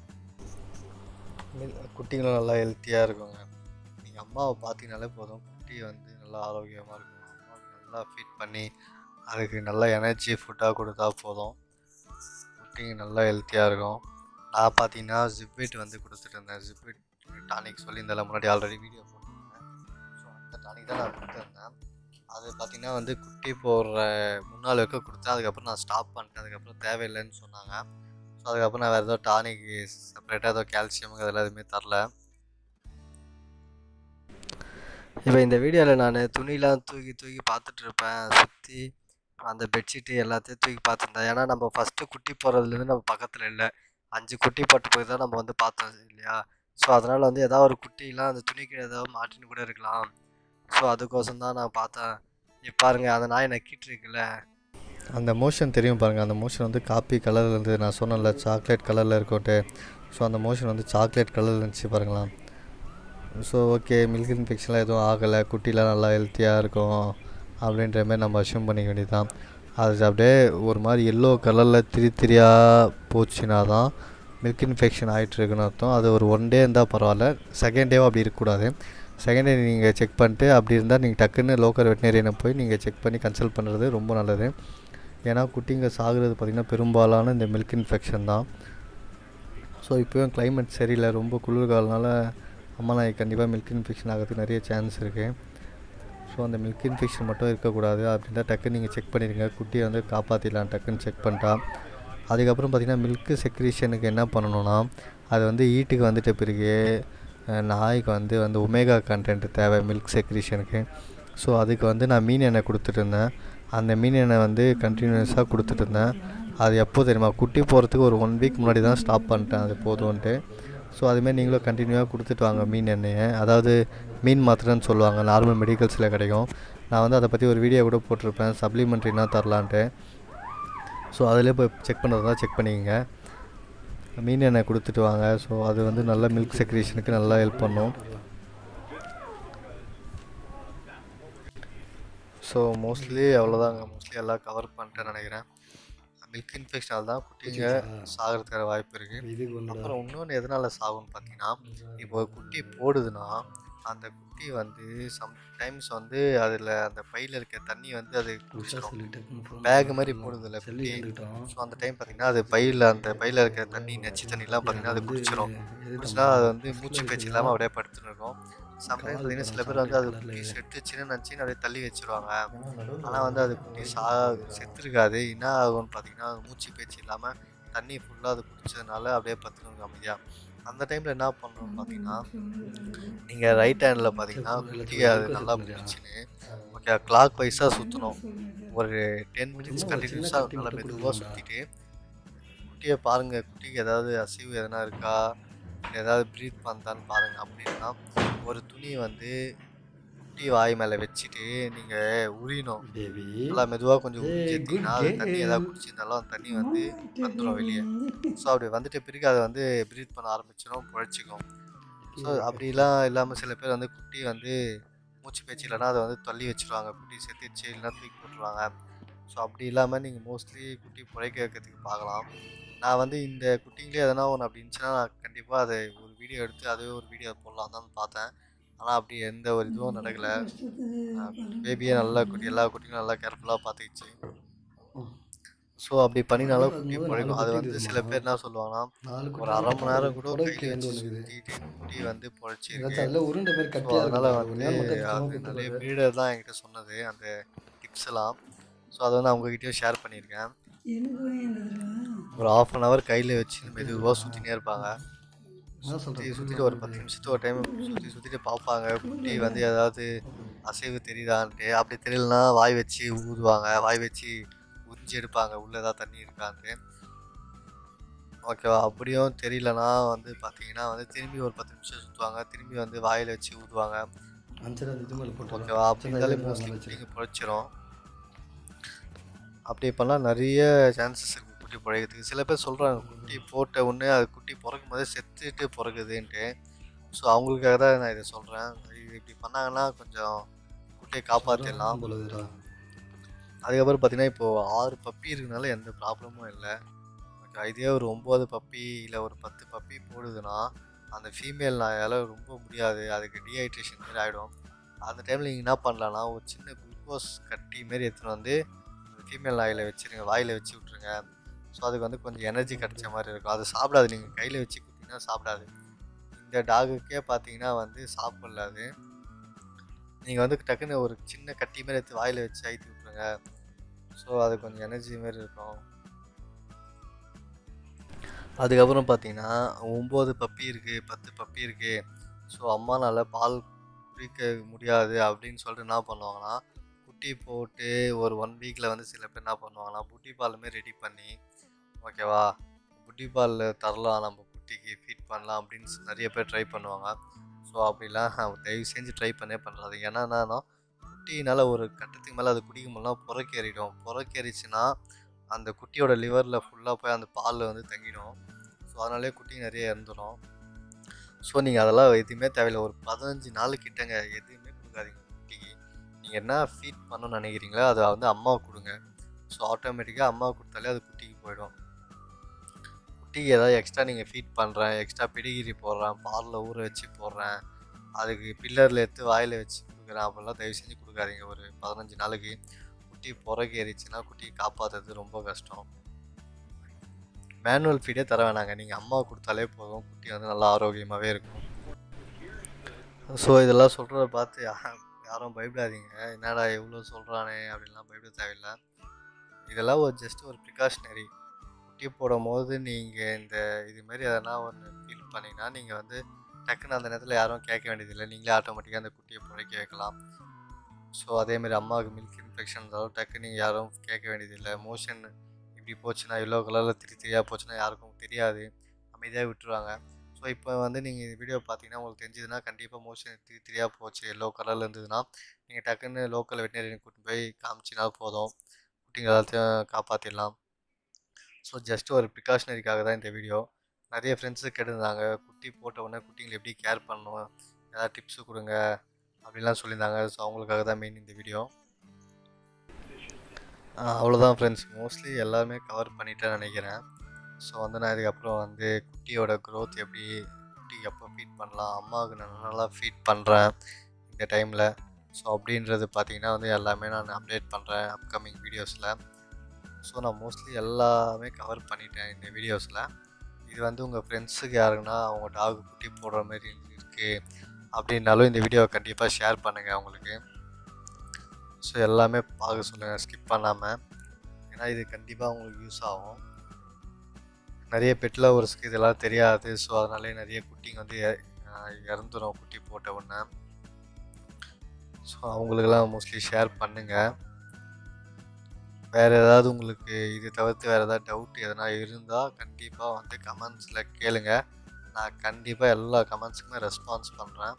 மில் குட்டிங்களும் நல்லா ஹெல்த்தியாக இருக்குங்க. நீங்கள் அம்மாவை பார்த்தீங்கனாலே போதும், குட்டி வந்து நல்லா ஆரோக்கியமாக இருக்கும். அம்மாவுக்கு நல்லா ஃபீட் பண்ணி அதுக்கு நல்லா எனர்ஜி ஃபுட்டாக கொடுத்தா போதும், குட்டிங்க நல்லா ஹெல்த்தியாக இருக்கும். நான் பார்த்தீங்கன்னா ஜிப்வெட் வந்து கொடுத்துட்டு இருந்தேன். ஜிப்வெட் டானிக் சொல்லியிருந்தேன் முன்னாடி, ஆல்ரெடி வீடியோ போட்டிருந்தேன். ஸோ அந்த டானிக் தான் நான் கொடுத்துருந்தேன். அது பார்த்திங்கன்னா வந்து குட்டி போடுற முன்னாள் வரைக்கும் கொடுத்தேன். அதுக்கப்புறம் நான் ஸ்டாப் பண்ணிட்டேன். அதுக்கப்புறம் தேவையில்லைன்னு சொன்னாங்க. ஸோ அதுக்கப்புறம் நான் வேறு ஏதோ டானிக்கு செப்பரேட்டாக ஏதோ கால்சியம் அதெல்லாம் எதுவுமே தரல. இப்போ இந்த வீடியோவில் நான் துணிலாம் தூக்கி தூக்கி பார்த்துட்ருப்பேன். சுற்றி அந்த பெட்ஷீட்டு எல்லாத்தையும் தூக்கி பார்த்துருந்தேன். ஏன்னா நம்ம ஃபஸ்ட்டு குட்டி போடுறதுலேருந்து நம்ம பக்கத்தில் இல்லை, அஞ்சு குட்டி போட்டு போய் தான் நம்ம வந்து பார்த்தோம் இல்லையா. ஸோ அதனால் வந்து ஏதாவது ஒரு குட்டிலாம் அந்த துணிக்கு ஏதாவது மாட்டின்னு கூட இருக்கலாம். ஸோ அதுக்கோசம் தான் நான் பார்த்தேன். இப்போ பாருங்கள் அந்த நாய் நக்கிட்டுருக்குல்ல, அந்த மோஷன் தெரியும் பாருங்கள். அந்த மோஷன் வந்து காப்பி கலரில் இருந்து, நான் சொன்னேன்ல சாக்லேட் கலரில் இருக்கோட்டு. ஸோ அந்த மோஷன் வந்து சாக்லேட் கலரில் இருந்துச்சு பாருங்களா. ஸோ ஓகே, மில்க் இன்ஃபெக்ஷன்லாம் எதுவும் ஆகலை, குட்டிலாம் நல்லா ஹெல்த்தியாக இருக்கும் அப்படின்ற மாதிரி நம்ம அஷ்யூம் பண்ணிக்க வேண்டியது தான். அது அப்படியே ஒரு மாதிரி எல்லோ கலரில் திரி திரியாக போச்சுன்னா தான் மில்க் இன்ஃபெக்ஷன் ஆகிட்டுருக்குன்னு அர்த்தம். அது ஒரு ஒன் டே இருந்தால் பரவாயில்ல, செகண்ட் டேவும் அப்படி இருக்கக்கூடாது. செகண்ட் டே நீங்கள் செக் பண்ணிட்டு அப்படி இருந்தால் நீங்கள் டக்குன்னு லோக்கல் வெட்டினரியனை போய் நீங்கள் செக் பண்ணி கன்சல்ட் பண்ணுறது ரொம்ப நல்லது. ஏன்னா குட்டிங்க சாகுறது பார்த்திங்கன்னா பெரும்பாலான இந்த மில்க் இன்ஃபெக்ஷன் தான். ஸோ இப்போயும் கிளைமேட் சரியில்லை, ரொம்ப குளிர்காலனால அம்மா நாய் கண்டிப்பாக மில்க் இன்ஃபெக்ஷன் ஆகிறதுக்கு நிறைய சான்ஸ் இருக்குது. ஸோ அந்த மில்க் இன்ஃபெக்ஷன் மட்டும் இருக்கக்கூடாது. அப்படின்னா டக்குன்னு நீங்கள் செக் பண்ணிடுங்க, குட்டியை வந்து காப்பாற்றிடலாம் டக்குன்னு செக் பண்ணிட்டா. அதுக்கப்புறம் பார்த்திங்கன்னா மில்க்கு செக்ரீஷனுக்கு என்ன பண்ணணுன்னா, அது வந்து ஈட்டுக்கு வந்துட்ட பிறகு நாய்க்கு வந்து வந்து ஒமேகா கண்டென்ட் தேவை மில்க் செக்ரீஷனுக்கு. ஸோ அதுக்கு வந்து நான் மீன் எண்ணெய் கொடுத்துட்டு இருந்தேன். அந்த மீன் எண்ணெய் வந்து கண்டினியூஸாக கொடுத்துட்டு இருந்தேன். அது எப்போ தெரியுமா, குட்டி போகிறதுக்கு ஒரு ஒன் வீக் முன்னாடி தான் ஸ்டாப் பண்ணிட்டேன், அது போதும்ன்ட்டு. ஸோ அதுமாரி நீங்களும் கண்டினியூவாக கொடுத்துட்டு வாங்க மீன் எண்ணெயை. அதாவது மீன் மாத்திரைன்னு சொல்லுவாங்க, நார்மல் மெடிக்கல்ஸில் கிடைக்கும். நான் வந்து அதை பற்றி ஒரு வீடியோ கூட போட்டிருப்பேன், சப்ளிமெண்ட்ரினா தரலான்ட்டு. ஸோ அதிலே போய் செக் பண்ணுறதா செக் பண்ணிக்கங்க, மீன் எண்ணெய் கொடுத்துட்டு வாங்க. ஸோ அது வந்து நல்ல மில்க் செக்ரேஷனுக்கு நல்லா ஹெல்ப் பண்ணும். ஸோ மோஸ்ட்லி அவ்வளோதாங்க, மோஸ்ட்லி எல்லாம் கவர் பண்ணிட்டேன்னு நினைக்கிறேன். மில்க் இன்ஃபெக்ஷனால் தான் குட்டிங்க சாகிறதுக்கான வாய்ப்பு இருக்குது. அப்புறம் இன்னொன்று எதனால் சாகும்னு பார்த்தீங்கன்னா, இப்போ குட்டி போடுதுன்னா அந்த குட்டி வந்து சம்டைம்ஸ் வந்து அதில் அந்த பையில் இருக்க தண்ணி வந்து அது குடிச்சிடும். பேக் மாதிரி போடுதில்ல குட்டி. ஸோ அந்த டைம் பார்த்திங்கன்னா அது பையில் அந்த பையில் இருக்க தண்ணி நச்சு தண்ணிலாம் பார்த்திங்கன்னா அது குடிச்சிடும். குடிச்சுனா அது வந்து மூச்சு பேச்சு இல்லாமல் அப்படியே படுத்துன்னு இருக்கும். சம்டைம்ஸ் பார்த்திங்கன்னா சில பேர் வந்து அது குட்டி செத்துச்சுன்னு நினச்சின்னு அப்படியே தள்ளி வச்சுருவாங்க. ஆனால் வந்து அது குட்டி சா செத்துருக்காது. என்ன ஆகும்னு பார்த்திங்கன்னா மூச்சு பேச்சு இல்லாமல் தண்ணி ஃபுல்லாக அது குடிச்சதுனால அப்படியே படுத்துன்னு அமைதியாக. அந்த டைமில் என்ன பண்ணணும்னு பார்த்தீங்கன்னா, நீங்கள் ரைட் ஹேண்டில் பார்த்தீங்கன்னா குட்டியை அது நல்லா பிடிச்சின்னு ஓகே கிளாக் வைஸாக சுற்றணும். ஒரு டென் மினிட்ஸ் கண்டினியூஸாக நல்லா மெதுவாக சுற்றிட்டு குட்டியை பாருங்கள், குட்டிக்கு ஏதாவது அசைவு எதனா இருக்கா, ஏதாவது ப்ரீத் பண்ணான்னு பாருங்கள். அப்படின்னா ஒரு துணியை வந்து குட்டி வாய் மேலே வச்சுட்டு நீங்கள் உரியணும். நல்லா மெதுவாக கொஞ்சம் உரிச்சிட்டிங்கன்னா அது தண்ணி ஏதாவது குடிச்சிருந்தாலும் அந்த தண்ணி வந்து வந்துடும் வெளியே. ஸோ அப்படி வந்துட்டு பிறகு அதை வந்து ப்ரீத் பண்ண ஆரம்பிச்சிடும், புழைச்சிக்கும். ஸோ அப்படிலாம் இல்லாமல் சில பேர் வந்து குட்டி வந்து மூச்சு பேச்சு இல்லைன்னா அதை வந்து தள்ளி வச்சுருவாங்க, குட்டி செத்துச்சு இல்லைன்னா தூக்கி போட்டுருவாங்க. ஸோ அப்படி இல்லாமல் நீங்கள் மோஸ்ட்லி குட்டி புழைக்க வைக்கிறதுக்கு பார்க்கலாம். நான் வந்து இந்த குட்டிங்களே எதனா ஒன்று அப்படி இருந்துச்சுன்னா நான் கண்டிப்பாக அதை ஒரு வீடியோ எடுத்து அதுவே ஒரு வீடியோ போடலாம் தான் பார்த்தேன். ஆனால் அப்படி எந்த ஒரு இதுவும் நடக்கலை. பேபியே நல்லா குட்டி எல்லா குட்டியும் நல்லா கேர்ஃபுல்லாக பார்த்துக்கிச்சு. ஸோ அப்படி பண்ணினாலும் குட்டி பிழைக்கும். அது வந்து சில பேர் என்ன சொல்லுவாங்கன்னா, ஒரு அரை மணி நேரம் கூட கையில் வச்சு சுற்றிட்டு குட்டி வந்து பிழைச்சிருக்கு. ஸோ அதனால் வந்து அது நிறைய ப்ரீடர் தான் என்கிட்ட சொன்னது அந்த டிப்ஸ் எல்லாம். ஸோ அதை வந்து அவங்ககிட்டயும் ஷேர் பண்ணியிருக்கேன். ஒரு ஆஃப் அன் ஹவர் கையில் வச்சு மெதுவாக சுற்றினே இருப்பாங்க. சுற்றி சுற்றிட்டு ஒரு பத்து நிமிஷத்துக்கு ஒரு டைம் சுற்றி சுற்றிட்டு பார்ப்பாங்க குட்டி வந்து ஏதாவது அசைவு தெரியுதான்ட்டு. அப்படி தெரியலனா வாய் வச்சு ஊதுவாங்க, வாய் வச்சு உறிஞ்சி எடுப்பாங்க உள்ளே ஏதாவது தண்ணி இருக்கான்ட்டு. ஓகேவா? அப்படியும் தெரியலனா வந்து பார்த்தீங்கன்னா வந்து திரும்பி ஒரு பத்து நிமிஷம் சுத்துவாங்க. திரும்பி வந்து வாயில வச்சு ஊதுவாங்க. அஞ்சரை இது மேலே போட்டுடலாம். ஓகேவா? அப்படி சின்ன இருந்தாலே இது மோஸ்ட்லி மேலே குட்டிங்க வச்சிருக்கேன். பொழச்சிரும். அப்படி பண்ணா நெறைய சான்சஸ் இருக்கு குட்டி பொழைக்கிறதுக்கு. சில பேர் சொல்றாங்க, குட்டி போட்ட உடனே அது குட்டி பொறக்கும்போதே செத்துட்டு பொறக்குதுன்ட்டு. ஸோ அவங்களுக்காக தான் நான் இத சொல்றேன். இது இப்படி பண்ணாங்கன்னா கொஞ்சம் குட்டிய காப்பாத்திடலாம். போல இதுடா. அதுக்கப்புறம் பார்த்தீங்கன்னா, இப்போ ஆறு பப்பி இருக்கனால எந்த ப்ராப்ளமும் இல்ல. ஓகே. இதே ஒரு ஒன்பது பப்பி இல்ல ஒரு பத்து பப்பி போடுதுன்னா, அந்த ஃபீமேல் நாயால ரொம்ப முடியாது. அதுக்கு டீஹைட்ரேஷன் மாரி ஆயிடும். அந்த டைம்ல நீங்க என்ன பண்ணலான்னா, ஒரு சின்ன குளுக்கோஸ் கட்டி மாரி எடுத்துன்னு வந்து அந்த ஃபீமேல் நாயில வச்சுருங்க. வாயில வச்சு விட்ருங்க. ஸோ அதுக்கு வந்து கொஞ்சம் எனர்ஜி கிடைச்ச மாரி இருக்கும். அது சாப்பிடாது. நீங்க கையில வச்சு குடுத்தீங்கன்னா சாப்பிடாது. இந்த டாகுக்கே பார்த்தீங்கன்னா வந்து சாப்பிடல அது. நீங்க வந்து டக்குன்னு ஒரு சின்ன கட்டி மாரி எடுத்து வாயில வச்சு அழுத்தி விட்ருங்க. ஸோ அது கொஞ்சம் எனர்ஜி மாரி இருக்கும். அதுக்கப்புறம் பார்த்தீங்கன்னா, ஒன்பது பப்பி இருக்கு, பத்து பப்பி இருக்கு. ஸோ அம்மானால பால் குடிக்க முடியாது அப்படின்னு சொல்லிட்டு என்ன பண்ணுவாங்கன்னா, குட்டி போட்டு ஒரு ஒன் வீக்ல வந்து சில பேர் என்ன பண்ணுவாங்கன்னா, புட்டி பாலுமே ரெடி பண்ணி, ஓகேவா? புட்டி பால் தரலாம் நம்ம குட்டிக்கு ஃபீட் பண்ணலாம் அப்படின்னு ஸ் நெறைய பேர் ட்ரை பண்ணுவாங்க. ஸோ அப்படிலாம் தயவு செஞ்சு ட்ரை பண்ணவே பண்ணாதீங்க. ஏன்னா என்னன்னா, குட்டியினால ஒரு கட்டத்துக்கு மேல அது குடிக்க முடியலனா புறக்கேறிடும். புறக்கேறிச்சுன்னா, அந்த குட்டியோட லிவர்ல ஃபுல்லா போய் அந்த பால் வந்து தங்கிடும். ஸோ அதனாலேயே குட்டி நெறைய இறந்துரும். ஸோ நீங்க அதெல்லாம் எதுவுமே தேவையில்ல. ஒரு பதினைந்து நாளு கிட்டங்க எதுவுமே குடுக்காதீங்க குட்டிக்கு. நீங்க என்ன ஃபீட் பண்ணணும்னு நெனைக்கிறீங்களோ, அத வந்து அம்மாவுக்கு குடுங்க. ஸோ ஆட்டோமேட்டிக்கா அம்மாவுக்கு குடுத்தாலே அது குட்டிக்கு போயிடும். குட்டிக்கு ஏதாவது எக்ஸ்ட்ரா நீங்க ஃபீட் பண்றேன், எக்ஸ்ட்ரா பெடிகிரி போடுறேன், பால்ல ஊற வச்சு போடுறேன், அதுக்கு பில்லர்ல எடுத்து வாயில வச்சு குடுக்குறேன் அப்படிலாம் தயவு செஞ்சு குடுக்காதீங்க. ஒரு பதினைந்து நாளைக்கு. குட்டி பொறக்கேறிச்சுன்னா குட்டிய காப்பாத்துறது ரொம்ப கஷ்டம். மேனுவல் ஃபீடே தர வேணாங்க. நீங்க அம்மாவுக்கு குடுத்தாலே போதும். குட்டி வந்து நல்லா ஆரோக்கியமாவே இருக்கும். ஸோ இதெல்லாம் சொல்றத பார்த்து யா யாரும் பயப்படாதீங்க. என்னடா இவ்ளோ சொல்றானே அப்படின்லாம் பயப்பட தேவையில்ல. இதெல்லாம் ஒரு ஜஸ்ட் ஒரு ப்ரிகாஷனரி. குட்டி போடும்போது நீங்க இந்த இது மாரி எதனா ஒண்ணு ஃபீல் பண்ணீங்கன்னா, நீங்க வந்து டக்குன்னு அந்த நேரத்துல யாரும் கேட்க வேண்டியதில்ல. நீங்களே ஆட்டோமேட்டிக்கா அந்த குட்டிய பொழைக்க வைக்கலாம். ஸோ அதேமாரி அம்மாவுக்கு மில்க் இன்ஃபெக்ஷன் இருந்தாலும் டக்குன்னு நீங்க யாரும் கேட்க வேண்டியதில்ல. மோஷன் இப்படி போச்சுன்னா, எல்லோ கலர்ல திரி திரியா போச்சுன்னா யாருக்கும் தெரியாது. அமைதியா விட்டுருவாங்க. ஸோ இப்போ வந்து நீங்க இந்த வீடியோ பார்த்தீங்கன்னா, உங்களுக்கு தெரிஞ்சதுன்னா கண்டிப்பா மோஷன் திரி திரியா போச்சு, எல்லோ கலர்ல இருந்ததுன்னா, நீங்க டக்குன்னு லோக்கல் வெட்டனரியன் கூட்டிட்டு போய் காமிச்சினா போதும். குட்டிங்க எல்லாத்தையும் காப்பாத்திடலாம். ஸோ ஜஸ்ட் ஒரு ப்ரிகாஷனரிக்காக தான் இந்த வீடியோ. நெறைய ஃப்ரெண்ட்ஸு கேட்டிருந்தாங்க, குட்டி போட்ட உடனே குட்டிங்கள எப்படி கேர் பண்ணணும்? ஏதாவது டிப்ஸு குடுங்க அப்படிலாம் சொல்லியிருந்தாங்க. ஸோ அவங்களுக்காக தான் மெயின் இந்த வீடியோ. அ அவ்வளோதான் ஃப்ரெண்ட்ஸ். மோஸ்ட்லி எல்லாமே கவர் பண்ணிட்டேன்னு நெனைக்கிறேன். ஸோ வந்து நான் இதுக்கப்புறம் வந்து குட்டியோட குரோத் எப்படி, குட்டிக்கு எப்போ ஃபீட் பண்ணலாம், அம்மாவுக்கு நான் நல்லா ஃபீட் பண்ணுறேன் இந்த டைமில். ஸோ அப்படின்றது பார்த்தீங்கன்னா வந்து எல்லாமே நான் அப்டேட் பண்ணுறேன் அப்கமிங் வீடியோஸில். ஸோ நான் மோஸ்ட்லி எல்லாமே கவர் பண்ணிட்டேன் இந்த வீடியோஸில். இது வந்து உங்கள் ஃப்ரெண்ட்ஸுக்கு யாருக்குன்னா அவங்க டாக் குட்டி போடுற மாதிரி இருக்குது அப்படின்னாலும் இந்த வீடியோவை கண்டிப்பாக ஷேர் பண்ணுங்கள் அவங்களுக்கு. ஸோ எல்லாமே பார்க்க சொல்லுங்கள் ஸ்கிப் பண்ணாமல். ஏன்னா இது கண்டிப்பாக உங்களுக்கு யூஸ் ஆகும். நிறைய பெட் லவர்ஸ்க்கு இதெல்லாம் தெரியாது. ஸோ அதனாலே நிறைய குட்டிங்க வந்து இற- அஹ் இறந்துரும் குட்டி போட்ட உடனே. ஸோ அவங்களுக்கெல்லாம் மோஸ்ட்லி ஷேர் பண்ணுங்கள். வேறு ஏதாவது உங்களுக்கு இது தவிர்த்து வேறு ஏதாவது டவுட் எதனா இருந்தால் கண்டிப்பாக வந்து கமெண்ட்ஸில் கேளுங்க. நான் கண்டிப்பாக எல்லா கமெண்ட்ஸுக்குமே ரெஸ்பான்ஸ் பண்ணுறேன்.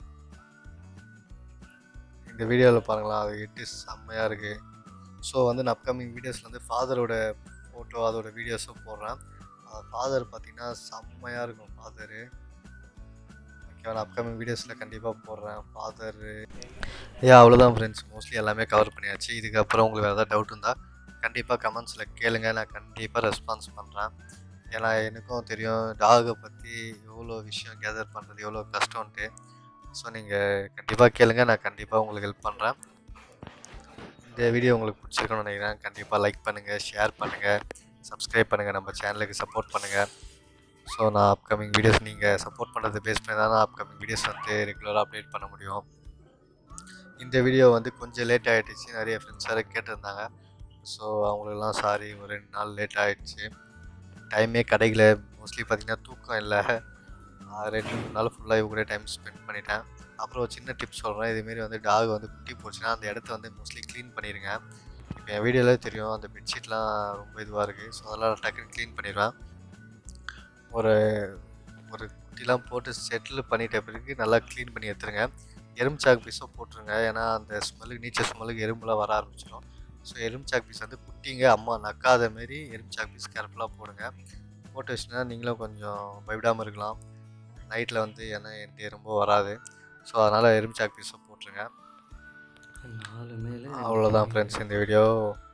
இந்த வீடியோவில் பாருங்களா, அது எட்டு செம்மையாக இருக்குது. ஸோ வந்து நான் அப்கமிங் வீடியோஸில் வந்து ஃபாதரோட ஃபோட்டோ அதோட வீடியோஸும் போடுறேன். ஃபாதர் பார்த்தீங்கன்னா செம்மையாக இருக்கும் ஃபாதரு. ஓகேவா, நான் அப்கமிங் வீடியோஸில் கண்டிப்பாக போடுறேன் ஃபாதரு. ஏன் அவ்வளோதான் ஃப்ரெண்ட்ஸ், மோஸ்ட்லி எல்லாமே கவர் பண்ணியாச்சு. இதுக்கப்புறம் உங்களுக்கு வேறு ஏதாவது டவுட் இருந்தால் கண்டிப்பாக கமெண்ட்ஸில் கேளுங்க. நான் கண்டிப்பாக ரெஸ்பான்ஸ் பண்ணுறேன். ஏன்னா எனக்கும் தெரியும் டாகை பற்றி எவ்வளோ விஷயம் கேதர் பண்ணுறது எவ்வளோ கஷ்டம்ன்ட்டு. ஸோ நீங்கள் கண்டிப்பாக கேளுங்க, நான் கண்டிப்பாக உங்களுக்கு ஹெல்ப் பண்ணுறேன். இந்த வீடியோ உங்களுக்கு பிடிச்சிருக்குன்னு நினைக்கிறேன். கண்டிப்பாக லைக் பண்ணுங்கள், ஷேர் பண்ணுங்கள், சப்ஸ்கிரைப் பண்ணுங்கள், நம்ம சேனலுக்கு சப்போர்ட் பண்ணுங்கள். ஸோ நான் அப்கமிங் வீடியோஸ் நீங்கள் சப்போர்ட் பண்ணுறது பேஸ் பண்ணி தான் நான் அப்கமிங் வீடியோஸ் வந்து ரெகுலராக அப்டேட் பண்ண முடியும். இந்த வீடியோ வந்து கொஞ்சம் லேட் ஆகிடுச்சு. நிறைய ஃப்ரெண்ட்ஸ் வேறு கேட்டிருந்தாங்க. ஸோ அவங்களுக்கெல்லாம் சாரி, ஒரு ரெண்டு நாள் லேட் ஆகிடுச்சு. டைமே கிடைக்கல. மோஸ்ட்லி பார்த்திங்கன்னா தூக்கம் இல்லை. ரெண்டு மூணு நாள் ஃபுல்லாக இவங்க கூட டைம் ஸ்பெண்ட் பண்ணிட்டேன். அப்புறம் ஒரு சின்ன டிப்ஸ் சொல்கிறேன். இதுமாரி வந்து டாக் வந்து குட்டி போச்சுன்னா அந்த இடத்த வந்து மோஸ்ட்லி க்ளீன் பண்ணிடுங்க. இப்போ என் வீடியோவில் தெரியும் அந்த பெட்ஷீட்லாம் ரொம்ப இதுவாக இருக்குது. ஸோ அதெல்லாம் டக்குன்னு க்ளீன் பண்ணிடுவேன். ஒரு ஒரு குட்டிலாம் போட்டு செட்டில் பண்ணிட்ட பிறகு நல்லா க்ளீன் பண்ணி எடுத்துருங்க. எலுமிச்சாக்கு பீஸும் போட்டுருங்க. ஏன்னா அந்த ஸ்மெல்லுக்கு நீச்சல் ஸ்மெல்லுக்கு எறும்புலாம் வர ஆரம்பிச்சிடும். ஸோ எலுமிச்சாக்கு பீஸ் வந்து குட்டிங்க அம்மா நக்காத மாரி எலுமிச்சாக்கு பீஸ் கேர்ஃபுல்லாக போடுங்க. போட்டு வச்சுன்னா நீங்களும் கொஞ்சம் பயப்படாமல் இருக்கலாம். நைட்டில் வந்து ஏன்னா எந்த எறும்பும் வராது. ஸோ அதனால் எலுமிச்சாக்கு பீஸும் போட்டுருங்க. நாலு மேலே அவ்வளோதான் ஃப்ரெண்ட்ஸ் இந்த வீடியோ.